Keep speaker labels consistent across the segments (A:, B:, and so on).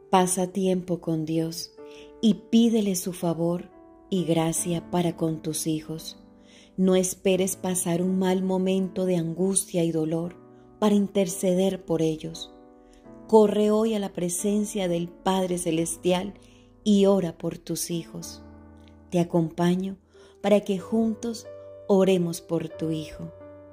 A: Pasa tiempo con Dios y pídele su favor y gracia para con tus hijos. No esperes pasar un mal momento de angustia y dolor para interceder por ellos. Corre hoy a la presencia del Padre Celestial y ora por tus hijos. Te acompaño para que juntos oremos por tu hijo.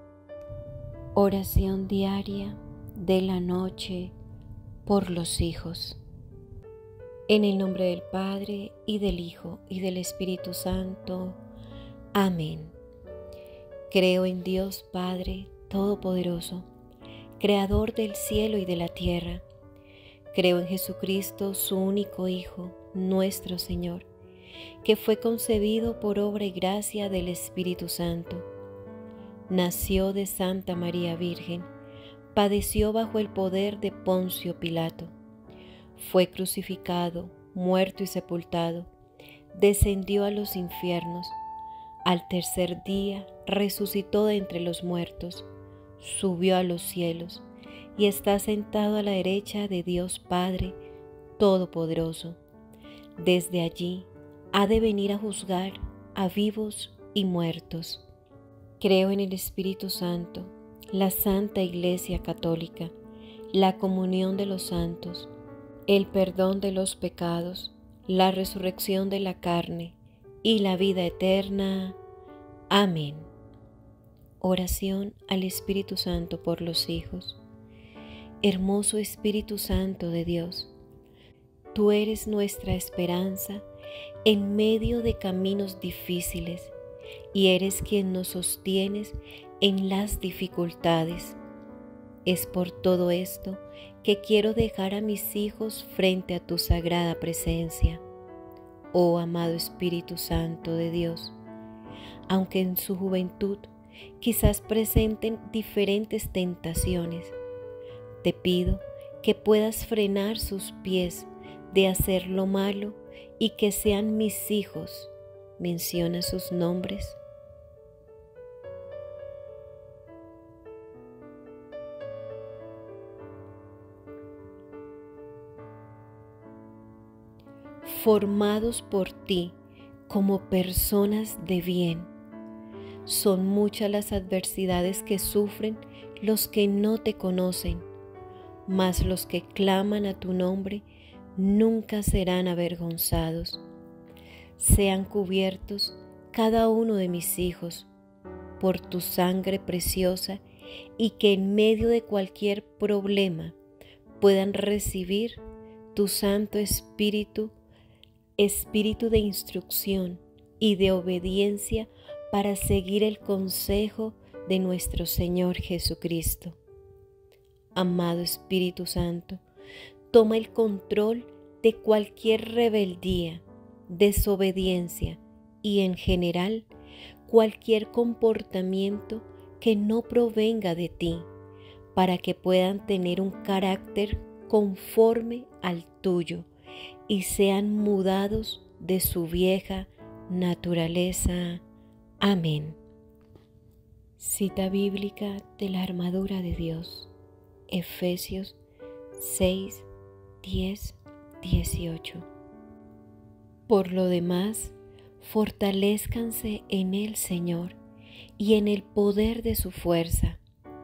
B: Oración diaria de la noche por los hijos. En el nombre del Padre, y del Hijo, y del Espíritu Santo. Amén. Creo en Dios Padre Todopoderoso, Creador del cielo y de la tierra. Creo en Jesucristo, su único Hijo, nuestro Señor, que fue concebido por obra y gracia del Espíritu Santo. Nació de Santa María Virgen, padeció bajo el poder de Poncio Pilato. Fue crucificado, muerto y sepultado, descendió a los infiernos. Al tercer día resucitó de entre los muertos, subió a los cielos y está sentado a la derecha de Dios Padre Todopoderoso. Desde allí ha de venir a juzgar a vivos y muertos. Creo en el Espíritu Santo, la Santa Iglesia Católica, la comunión de los santos, el perdón de los pecados, la resurrección de la carne y la vida eterna. Amén. Oración al Espíritu Santo por los hijos. Hermoso Espíritu Santo de Dios, tú eres nuestra esperanza en medio de caminos difíciles y eres quien nos sostienes en las dificultades. Es por todo esto que quiero dejar a mis hijos frente a tu sagrada presencia. Oh amado Espíritu Santo de Dios, aunque en su juventud quizás presenten diferentes tentaciones, te pido que puedas frenar sus pies de hacer lo malo y que sean mis hijos. Menciona sus nombres. Formados por ti como personas de bien. Son muchas las adversidades que sufren los que no te conocen, mas los que claman a tu nombre nunca serán avergonzados. Sean cubiertos cada uno de mis hijos por tu sangre preciosa y que en medio de cualquier problema puedan recibir tu Santo Espíritu, Espíritu de instrucción y de obediencia para seguir el consejo de nuestro Señor Jesucristo. Amado Espíritu Santo, toma el control de cualquier rebeldía, desobediencia y en general cualquier comportamiento que no provenga de ti, para que puedan tener un carácter conforme al tuyo y sean mudados de su vieja naturaleza. Amén. Cita bíblica de la armadura de Dios. Efesios 6, 10, 18. Por lo demás, fortalézcanse en el Señor y en el poder de su fuerza.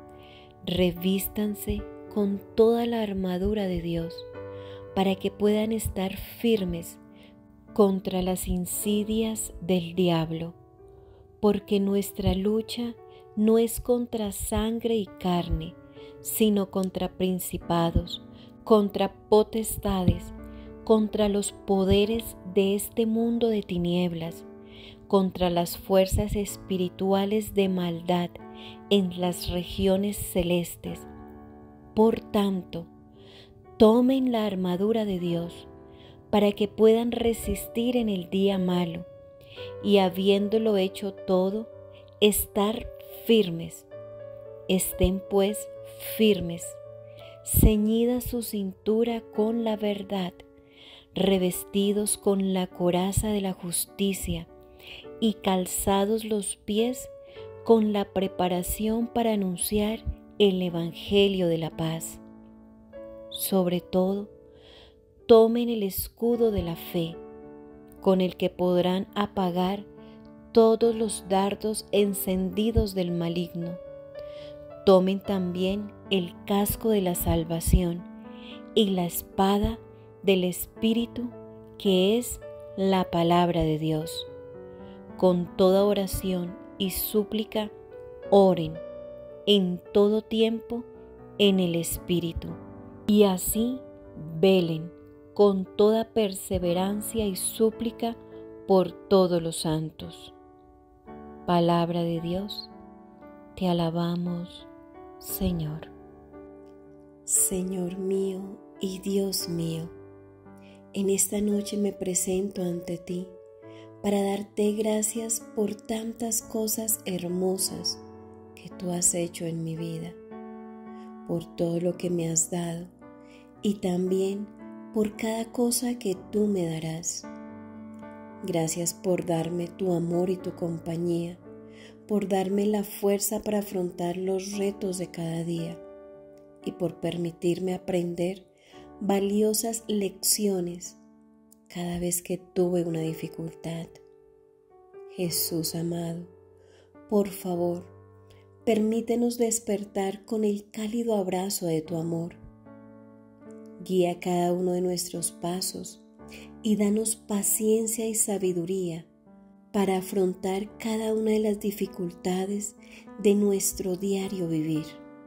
B: Revístanse con toda la armadura de Dios para que puedan estar firmes contra las insidias del diablo, porque nuestra lucha no es contra sangre y carne, sino contra principados, contra potestades, contra los poderes de este mundo de tinieblas, contra las fuerzas espirituales de maldad en las regiones celestes. Por tanto, tomen la armadura de Dios para que puedan resistir en el día malo y, habiéndolo hecho todo, estar firmes. Estén pues firmes, ceñida su cintura con la verdad, revestidos con la coraza de la justicia y calzados los pies con la preparación para anunciar el Evangelio de la paz. Sobre todo, tomen el escudo de la fe, con el que podrán apagar todos los dardos encendidos del maligno. Tomen también el casco de la salvación y la espada del Espíritu, que es la palabra de Dios. Con toda oración y súplica, oren en todo tiempo en el Espíritu, y así velen con toda perseverancia y súplica por todos los santos. Palabra de Dios, te alabamos, Señor.
A: Señor mío y Dios mío, en esta noche me presento ante ti para darte gracias por tantas cosas hermosas que tú has hecho en mi vida, por todo lo que me has dado y también por cada cosa que tú me darás. Gracias por darme tu amor y tu compañía, por darme la fuerza para afrontar los retos de cada día y por permitirme aprender valiosas lecciones cada vez que tuve una dificultad. Jesús amado, por favor, permítenos despertar con el cálido abrazo de tu amor. Guía cada uno de nuestros pasos y danos paciencia y sabiduría para afrontar cada una de las dificultades de nuestro diario vivir.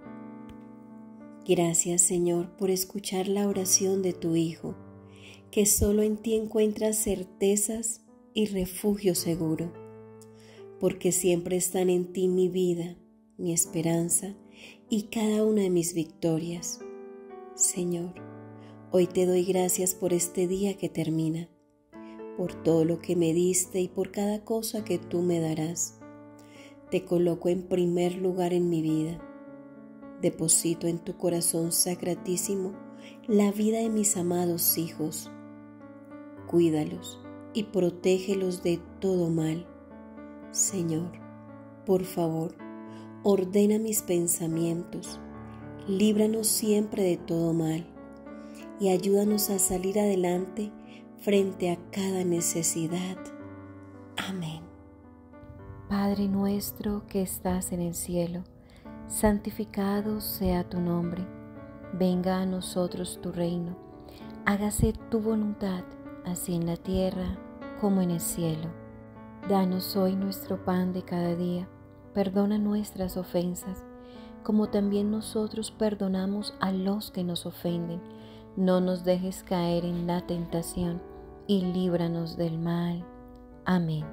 A: Gracias, Señor, por escuchar la oración de tu Hijo, que solo en ti encuentras certezas y refugio seguro, porque siempre están en ti mi vida, mi esperanza y cada una de mis victorias. Señor, hoy te doy gracias por este día que termina, por todo lo que me diste y por cada cosa que tú me darás. Te coloco en primer lugar en mi vida. Deposito en tu corazón sacratísimo la vida de mis amados hijos. Cuídalos y protégelos de todo mal. Señor, por favor, ordena mis pensamientos, líbranos siempre de todo mal y ayúdanos a salir adelante frente a cada necesidad. Amén.
B: Padre nuestro que estás en el cielo, santificado sea tu nombre. Venga a nosotros tu reino. Hágase tu voluntad, así en la tierra como en el cielo. Danos hoy nuestro pan de cada día. Perdona nuestras ofensas, como también nosotros perdonamos a los que nos ofenden. No nos dejes caer en la tentación y líbranos del mal. Amén.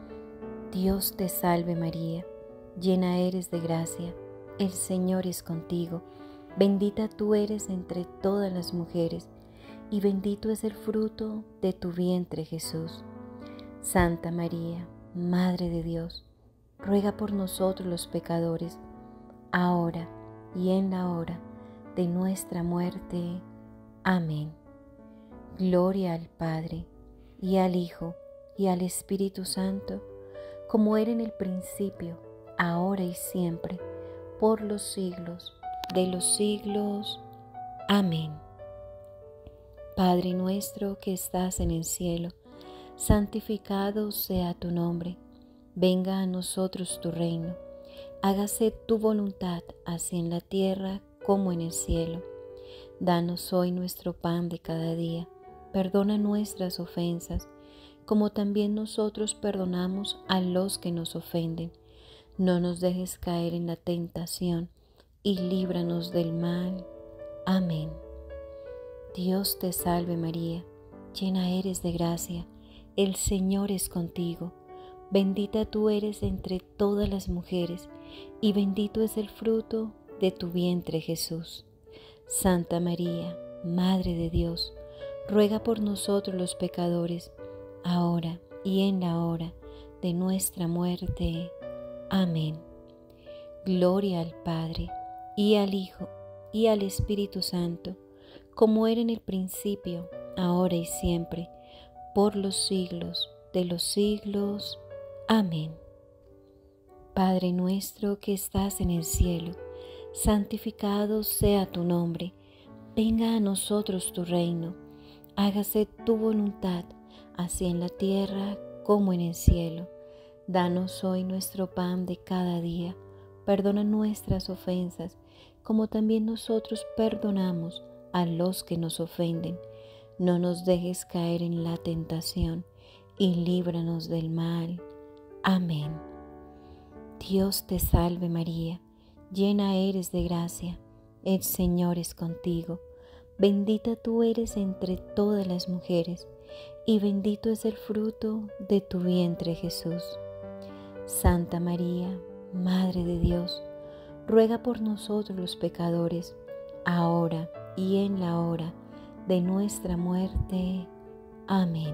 B: Dios te salve María, llena eres de gracia, el Señor es contigo. Bendita tú eres entre todas las mujeres, y bendito es el fruto de tu vientre Jesús. Santa María, Madre de Dios, ruega por nosotros los pecadores, ahora y en la hora de nuestra muerte. Amén. Gloria al Padre, y al Hijo, y al Espíritu Santo, como era en el principio, ahora y siempre, por los siglos de los siglos. Amén. Padre nuestro que estás en el cielo, santificado sea tu nombre. Venga a nosotros tu reino. Hágase tu voluntad, así en la tierra como en el cielo. Danos hoy nuestro pan de cada día. Perdona nuestras ofensas, como también nosotros perdonamos a los que nos ofenden. No nos dejes caer en la tentación y líbranos del mal. Amén. Dios te salve María, llena eres de gracia, el Señor es contigo. Bendita tú eres entre todas las mujeres, y bendito es el fruto de tu vientre Jesús. Santa María, Madre de Dios, ruega por nosotros los pecadores, ahora y en la hora de nuestra muerte. Amén. Gloria al Padre, y al Hijo, y al Espíritu Santo, como era en el principio, ahora y siempre, por los siglos de los siglos. Amén. Padre nuestro que estás en el cielo, santificado sea tu nombre. Venga a nosotros tu reino. hágase tu voluntad, así en la tierra como en el cielo. Danos hoy nuestro pan de cada día. Perdona nuestras ofensas, como también nosotros perdonamos a los que nos ofenden. No nos dejes caer en la tentación, y líbranos del mal. Amén. Dios te salve María, llena eres de gracia, el Señor es contigo. Bendita tú eres entre todas las mujeres, y bendito es el fruto de tu vientre Jesús. Santa María, Madre de Dios, ruega por nosotros los pecadores, ahora y en la hora de nuestra muerte. Amén.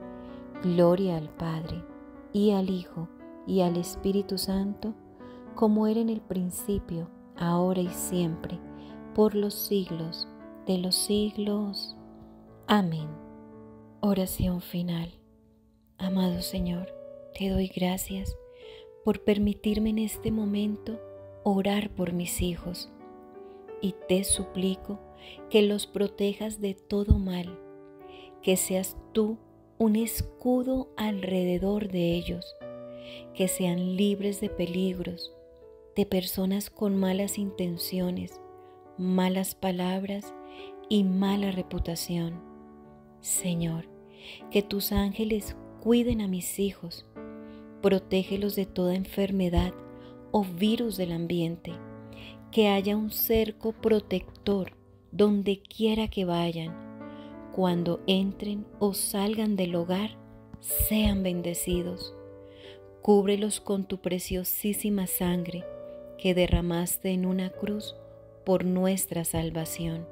B: Gloria al Padre, y al Hijo, y al Espíritu Santo, como era en el principio, ahora y siempre, por los siglos de los siglos. Amén. Oración final. Amado Señor, te doy gracias por permitirme en este momento orar por mis hijos, y te suplico que los protejas de todo mal, que seas tú un escudo alrededor de ellos, que sean libres de peligros, de personas con malas intenciones, malas palabras y mala reputación. Señor, que tus ángeles cuiden a mis hijos, protégelos de toda enfermedad o virus del ambiente, que haya un cerco protector donde quiera que vayan. Cuando entren o salgan del hogar, sean bendecidos. Cúbrelos con tu preciosísima sangre que derramaste en una cruz por nuestra salvación.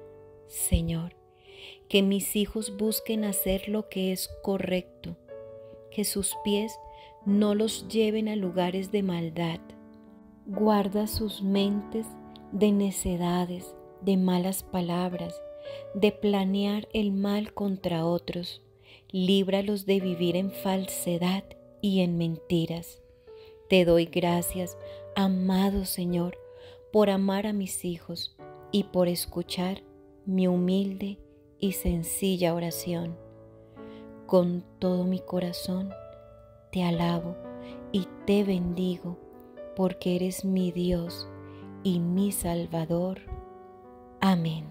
B: Señor, que mis hijos busquen hacer lo que es correcto, que sus pies no los lleven a lugares de maldad. Guarda sus mentes de necedades, de malas palabras, de planear el mal contra otros. Líbralos de vivir en falsedad y en mentiras. Te doy gracias, amado Señor, por amar a mis hijos y por escuchar mi humilde y sencilla oración. Con todo mi corazón te alabo y te bendigo, porque eres mi Dios y mi Salvador. Amén.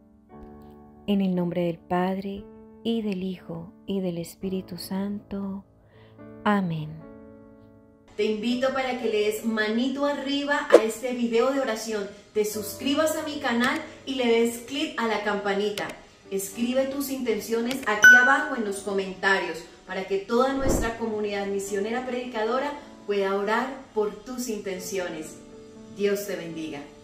B: En el nombre del Padre, y del Hijo, y del Espíritu Santo. Amén.
A: Te invito para que le des manito arriba a este video de oración, te suscribas a mi canal y le des clic a la campanita. Escribe tus intenciones aquí abajo en los comentarios para que toda nuestra comunidad misionera predicadora pueda orar por tus intenciones. Dios te bendiga.